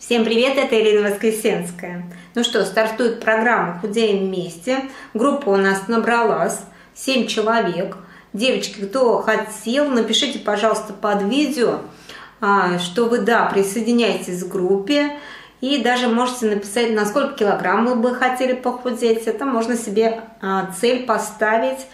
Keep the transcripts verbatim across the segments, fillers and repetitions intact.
Всем привет, это Ирина Воскресенская. Ну что, стартует программа «Худеем вместе». Группа у нас набралась, семь человек. Девочки, кто хотел, напишите, пожалуйста, под видео, что вы, да, присоединяйтесь к группе. И даже можете написать, на сколько килограмм вы бы хотели похудеть. Это можно себе цель поставить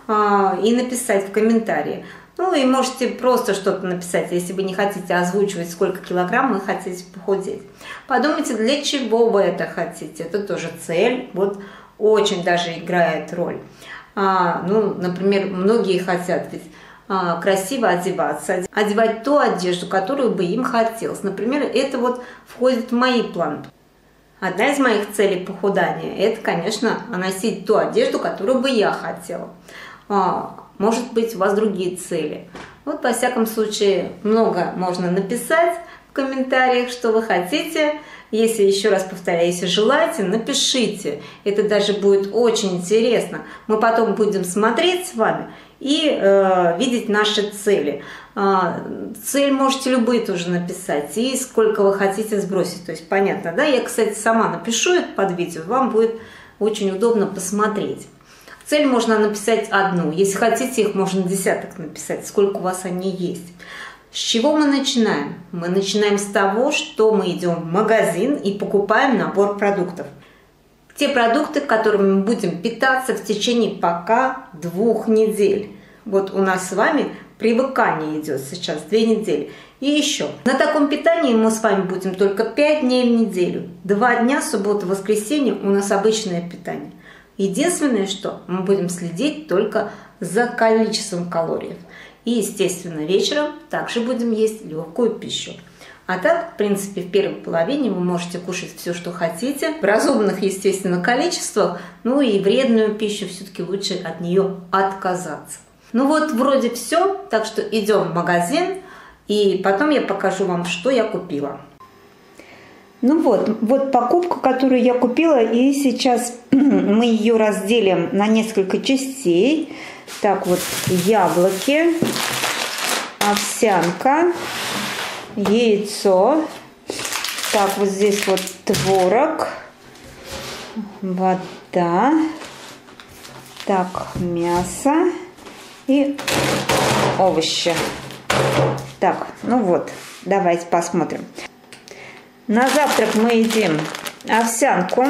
и написать в комментарии. Ну и можете просто что-то написать, если вы не хотите озвучивать, сколько килограмм вы хотите похудеть. Подумайте, для чего вы это хотите. Это тоже цель, вот очень даже играет роль. А, ну, например, многие хотят ведь а, красиво одеваться, одевать ту одежду, которую бы им хотелось. Например, это вот входит в мои планы. Одна из моих целей похудания – это, конечно, носить ту одежду, которую бы я хотела. А, может быть, у вас другие цели. Вот, во всяком случае, много можно написать в комментариях, что вы хотите. Если, еще раз повторяю, если желаете, напишите. Это даже будет очень интересно. Мы потом будем смотреть с вами и э, видеть наши цели. Э, цель можете любые тоже написать. И сколько вы хотите сбросить. То есть, понятно, да? Я, кстати, сама напишу это под видео. Вам будет очень удобно посмотреть. Цель можно написать одну. Если хотите, их можно десяток написать, сколько у вас они есть. С чего мы начинаем? Мы начинаем с того, что мы идем в магазин и покупаем набор продуктов. Те продукты, которыми мы будем питаться в течение пока двух недель. Вот у нас с вами привыкание идет сейчас, две недели. И еще. На таком питании мы с вами будем только пять дней в неделю. Два дня, суббота, воскресенье, у нас обычное питание. Единственное, что мы будем следить только за количеством калорий. И, естественно, вечером также будем есть легкую пищу. А так, в принципе, в первой половине вы можете кушать все, что хотите. В разумных, естественно, количествах. Ну и вредную пищу все-таки лучше от нее отказаться. Ну вот, вроде все. Так что идем в магазин. И потом я покажу вам, что я купила. Ну вот, вот покупка, которую я купила, и сейчас мы ее разделим на несколько частей. Так вот, яблоки, овсянка, яйцо. Так, вот здесь вот творог, вода, так, мясо и овощи. Так, ну вот, давайте посмотрим. На завтрак мы едим овсянку.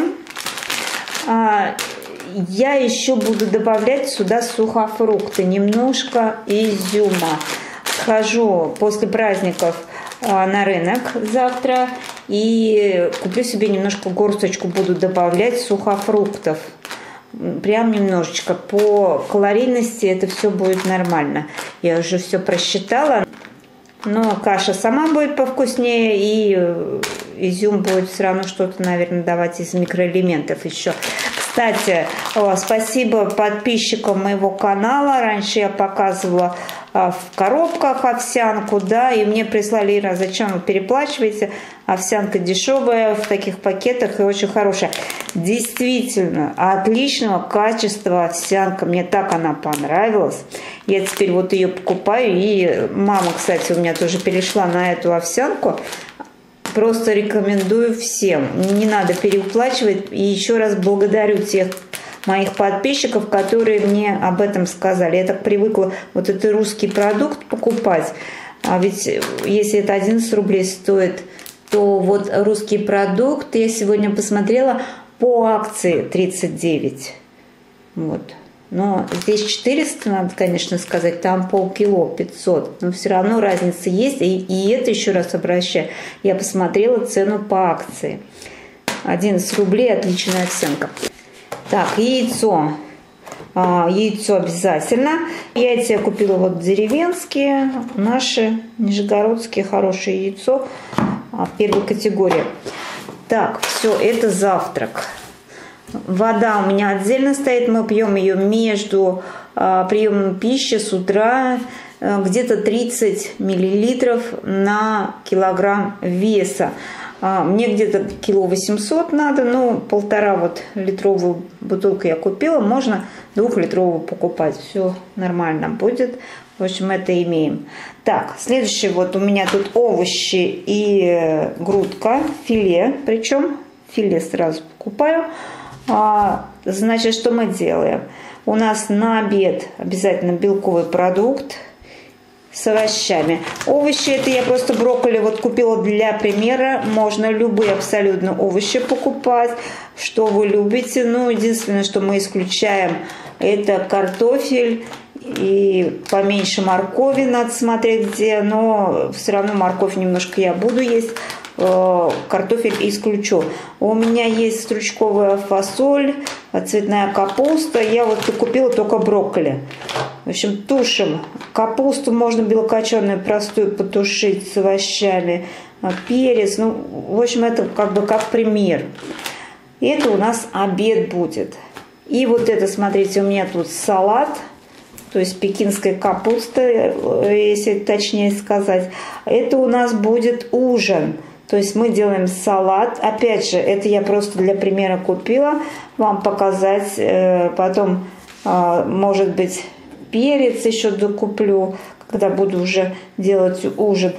Я еще буду добавлять сюда сухофрукты, немножко изюма. Схожу после праздников на рынок завтра и куплю себе немножко горсточку, буду добавлять сухофруктов. Прям немножечко. По калорийности это все будет нормально. Я уже все просчитала. Но каша сама будет повкуснее, и изюм будет все равно что-то, наверное, давать из микроэлементов еще. Кстати, о, спасибо подписчикам моего канала. Раньше я показывала а, в коробках овсянку, да, и мне прислали: Ира, зачем вы переплачиваете? Овсянка дешевая, в таких пакетах и очень хорошая. Действительно, отличного качества овсянка. Мне так она понравилась. Я теперь вот ее покупаю. И мама, кстати, у меня тоже перешла на эту овсянку. Просто рекомендую всем. Не надо переуплачивать. И еще раз благодарю тех моих подписчиков, которые мне об этом сказали. Я так привыкла вот этот русский продукт покупать. А ведь если это одиннадцать рублей стоит, то вот русский продукт я сегодня посмотрела по акции тридцать девять. Вот. Но здесь четыреста, надо, конечно, сказать, там полкило, пятьсот. Но все равно разница есть. И, и это, еще раз обращаю, я посмотрела цену по акции. одиннадцать рублей, отличная овсянка. Так, яйцо. А, яйцо обязательно. Яйца я купила вот деревенские, наши, нижегородские, хорошее яйцо. А, первой категории. Так, все, это завтрак. Вода у меня отдельно стоит, мы пьем ее между а, приемом пищи с утра, а, где-то тридцать миллилитров на килограмм веса. Мне где-то кило восемьсот надо, но полтора вот литровую бутылку я купила, можно двухлитровую покупать, все нормально будет. В общем, это имеем. Так, следующее, вот у меня тут овощи и грудка, филе, причем филе сразу покупаю. Значит, что мы делаем? У нас на обед обязательно белковый продукт с овощами. Овощи, это я просто брокколи вот купила для примера. Можно любые абсолютно овощи покупать, что вы любите. Но единственное, что мы исключаем, это картофель и поменьше моркови. Надо смотреть где, но все равно морковь немножко я буду есть. Картофель исключу. У меня есть стручковая фасоль, цветная капуста. Я вот купила только брокколи. В общем, тушим. Капусту можно белокочанную простую потушить с овощами. Перец. Ну, в общем, это как бы как пример. И это у нас обед будет. И вот это, смотрите, у меня тут салат. То есть пекинская капуста, если точнее сказать. Это у нас будет ужин. То есть мы делаем салат. Опять же, это я просто для примера купила. Вам показать. Потом, может быть, перец еще докуплю, когда буду уже делать ужин.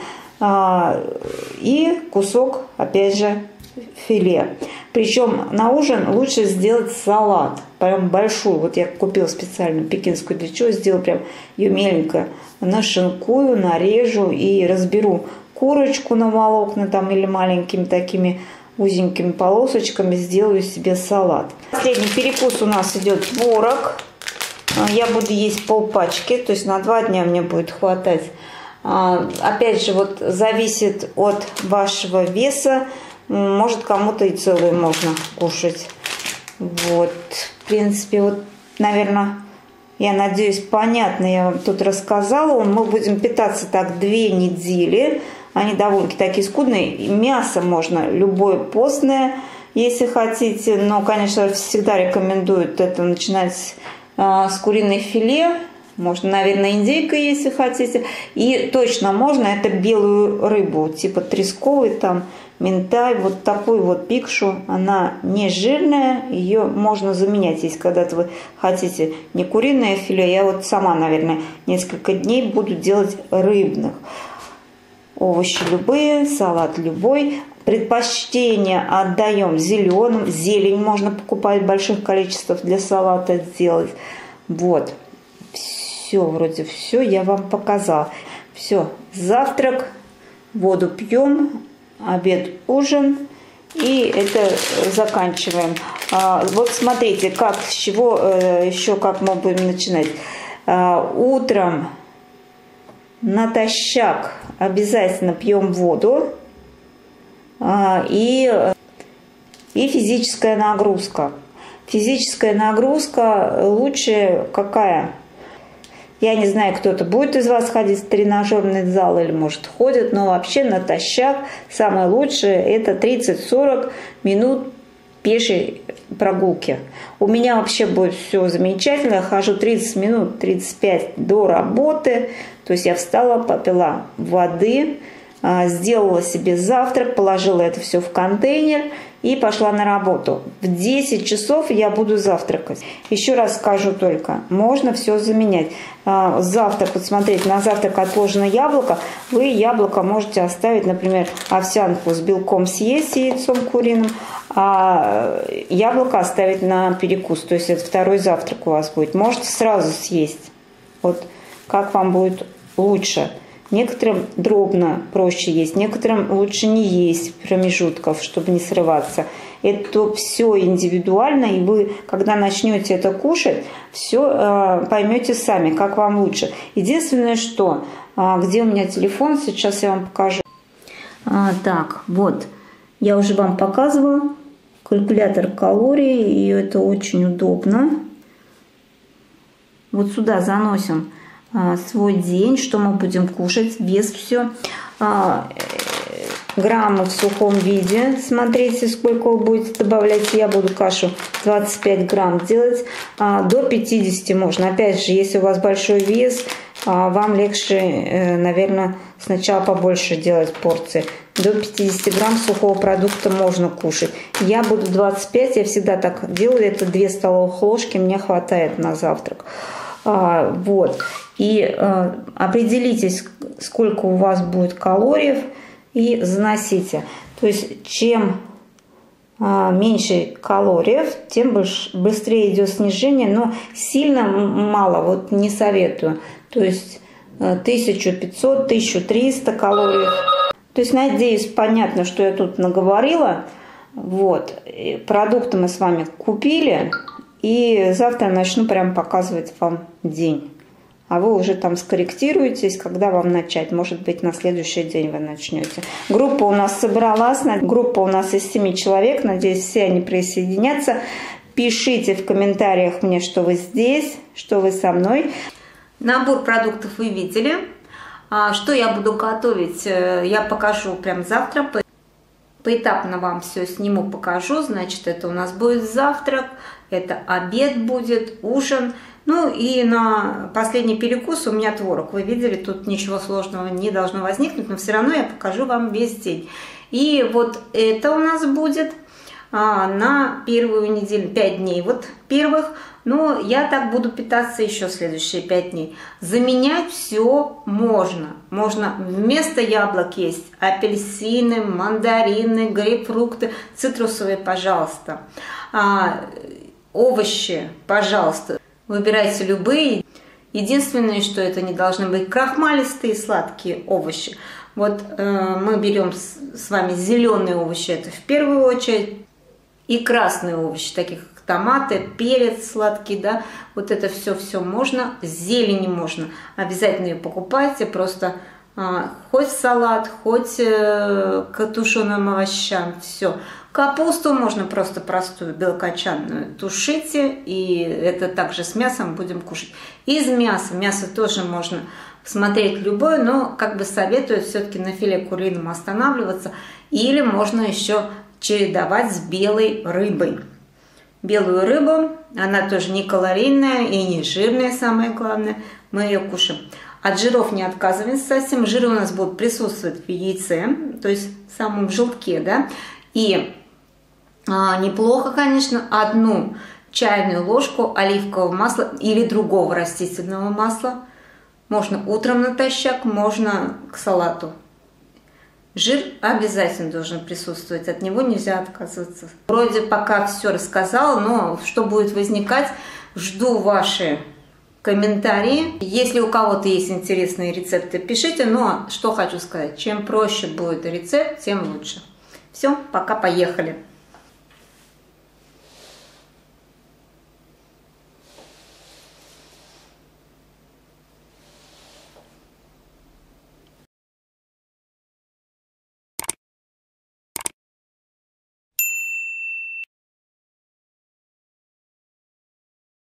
И кусок, опять же, филе. Причем на ужин лучше сделать салат. Прям большую. Вот я купила специально пекинскую. Для чего? Сделаю прям ее меленько. Нашинкую, нарежу и разберу курочку на волокна там или маленькими такими узенькими полосочками, сделаю себе салат. Последний перекус у нас идет творог. Я буду есть полпачки, то есть на два дня мне будет хватать. Опять же, вот зависит от вашего веса. Может, кому-то и целую можно кушать. Вот, в принципе, вот, наверное, я надеюсь, понятно я вам тут рассказала. Мы будем питаться так две недели. Они довольно-таки такие скудные. Мясо можно любое постное, если хотите. Но, конечно, всегда рекомендуют это начинать э, с куриной филе. Можно, наверное, индейка, если хотите. И точно можно это белую рыбу, типа тресковый, там, минтай. Вот такую вот пикшу. Она не жирная. Ее можно заменять, если когда-то вы хотите не куриное филе. Я вот сама, наверное, несколько дней буду делать рыбных. Овощи любые, салат любой. Предпочтение отдаем зеленым. Зелень можно покупать в больших количествах для салата сделать. Вот. Все, вроде все я вам показала. Все, завтрак, воду пьем, обед, ужин. И это заканчиваем. А, вот смотрите, как, с чего э, еще, как мы будем начинать. А, утром натощак обязательно пьем воду а, и, и физическая нагрузка. Физическая нагрузка лучше какая? Я не знаю, кто-то будет из вас ходить в тренажерный зал или, может, ходит, но вообще натощак самое лучшее это тридцать-сорок минут пешей прогулки. У меня вообще будет все замечательно. Я хожу тридцать минут, тридцать пять до работы. То есть я встала, попила воды, сделала себе завтрак, положила это все в контейнер и пошла на работу. В десять часов я буду завтракать. Еще раз скажу только, можно все заменять. Завтрак, вот смотрите, на завтрак отложено яблоко. Вы яблоко можете оставить, например, овсянку с белком съесть, с яйцом куриным, а яблоко оставить на перекус. То есть это второй завтрак у вас будет. Можете сразу съесть. Вот как вам будет лучше. Некоторым дробно проще есть, некоторым лучше не есть промежутков, чтобы не срываться. Это все индивидуально, и вы, когда начнете это кушать, все э, поймете сами, как вам лучше. Единственное, что, э, где у меня телефон, сейчас я вам покажу. А, так, вот, я уже вам показывала калькулятор калорий, и это очень удобно. Вот сюда заносим свой день, что мы будем кушать, вес все, граммы в сухом виде. Смотрите, сколько вы будете добавлять. Я буду кашу двадцать пять грамм делать, до пятидесяти можно. Опять же, если у вас большой вес, вам легче, наверное, сначала побольше делать порции. до пятидесяти грамм сухого продукта можно кушать. Я буду двадцать пять, я всегда так делаю, это две столовых ложки, мне хватает на завтрак. А, вот. И а, определитесь, сколько у вас будет калорий, и заносите. То есть, чем а, меньше калорий, тем больше, быстрее идет снижение, но сильно мало, вот не советую. То есть, тысяча пятьсот — тысяча триста калорий. То есть, надеюсь, понятно, что я тут наговорила. Вот. Продукты мы с вами купили. И завтра начну прям показывать вам день. А вы уже там скорректируетесь, когда вам начать. Может быть, на следующий день вы начнете. Группа у нас собралась. Группа у нас из семи человек. Надеюсь, все они присоединятся. Пишите в комментариях мне, что вы здесь, что вы со мной. Набор продуктов вы видели. Что я буду готовить, я покажу прям завтра. Поэтапно вам все сниму, покажу. Значит, это у нас будет завтрак, это обед будет, ужин. Ну и на последний перекус у меня творог. Вы видели, тут ничего сложного не должно возникнуть, но все равно я покажу вам весь день. И вот это у нас будет а, на первую неделю, пять дней. Вот первых, но я так буду питаться еще следующие пять дней. Заменять все можно. Можно вместо яблок есть апельсины, мандарины, грейпфрукты, цитрусовые, пожалуйста. А, овощи, пожалуйста. Выбирайте любые. Единственное, что это не должны быть крахмалистые сладкие овощи. Вот э, мы берем с, с вами зеленые овощи, это в первую очередь, и красные овощи, таких как томаты, перец сладкий, да, вот это все-все можно, зелени можно. Обязательно ее покупайте, просто э, хоть салат, хоть э, к тушеным овощам, все. Капусту можно просто простую, белокочанную, тушите, и это также с мясом будем кушать. Из мяса, мясо тоже можно смотреть любое, но как бы советую все-таки на филе курином останавливаться, или можно еще чередовать с белой рыбой. Белую рыбу, она тоже не калорийная и не жирная, самое главное, мы ее кушаем. От жиров не отказываемся совсем, жиры у нас будут присутствовать в яйце, то есть в самом желтке, да, и а, неплохо, конечно, одну чайную ложку оливкового масла или другого растительного масла. Можно утром натощак, можно к салату. Жир обязательно должен присутствовать, от него нельзя отказываться. Вроде пока все рассказала, но что будет возникать, жду ваши комментарии. Если у кого-то есть интересные рецепты, пишите, но что хочу сказать, чем проще будет рецепт, тем лучше. Все, пока, поехали.